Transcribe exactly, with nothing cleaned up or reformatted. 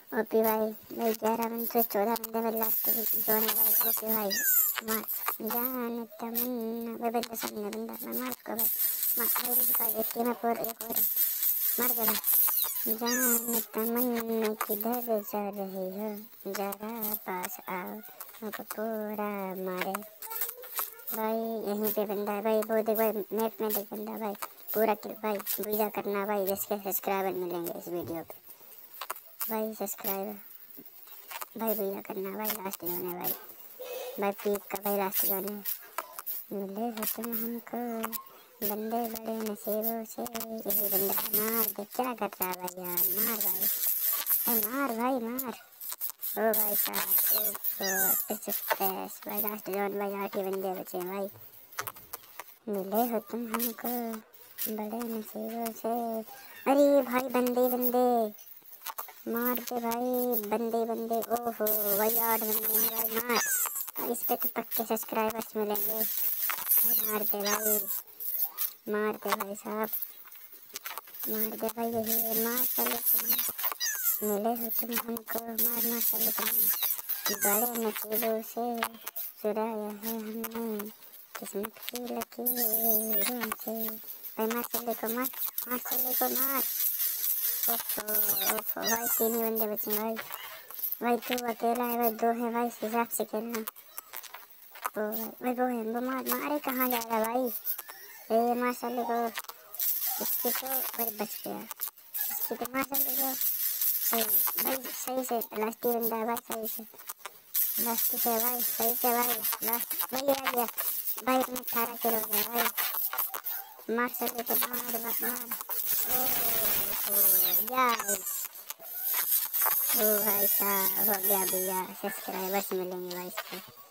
OP भाई भाई ग्यारह बंदे से चौदह बंदे में लास्ट जोन है भाई। ओपी भाई मार जान तमन्ना भाई बंदा सामने बंदा मैं मार को भाई मार भाई भाई एक टीम है पर एक और मार के भाई जान तमन्ना किधर जा रही हो जरा पास आओ मुझको पूरा मारे भाई। यहीं पे बंदा है भाई वो देख भाई मैप में देख बंदा भाई पूरा किल भाई बुझा करना भाई जिसके सब्सक्राइबर मिलेंगे इस वीडियो पे भाई सब्सक्राइबर भाई भैया करना भाई लास्ट जोन है भाई भाई पीक का भाई लास्ट जोन है। मिले हो तुम हमको बंदे बड़े नसीबों से यही बंदा मार दे क्या कर रहा है भाई यार मार भाई भाई मार भाई मार ओ भाई साहब भाई लास्ट जोन भाई आठ ही बंदे बचे भाई। मिले हो तुम हमको बड़े नसीबों से अरे भाई बंदे बंदे मार के भाई बंदे बंदे ओहो भाई आठ बंदे हैं भाई मार इस पे तो पक्के सब्सक्राइबर्स मिलेंगे। मार दे भाई मार दे भाई साहब मार दे भाई यही है मार चलो तुम मिले हो तुम हमको मारना चलो तुम बड़े नसीबों से चुराया है हमने किस्मत की लकीरों से भाई मार चले को मार मार चले को मार ओफो ओफो भाई तीन ही बंदे बचे भाई भाई तू अकेला है भाई दो है भाई इस हिसाब से खेलना तो भाई वो है वो मार मारे कहाँ जा रहा भाई ए मार साले को इसकी तो भाई बच गया इसकी तो मार साले को सही भाई सही से लास्ट ही बंदा है भाई सही से लास्ट से भाई सही से भाई लास्ट भाई आ गया भाई अपने अठारह किलो हो गया भाई मार साले को मार मार मार यार ओ भाई साहब हो गया भैया सब्सक्राइबर्स मिलेंगे भाई इसको।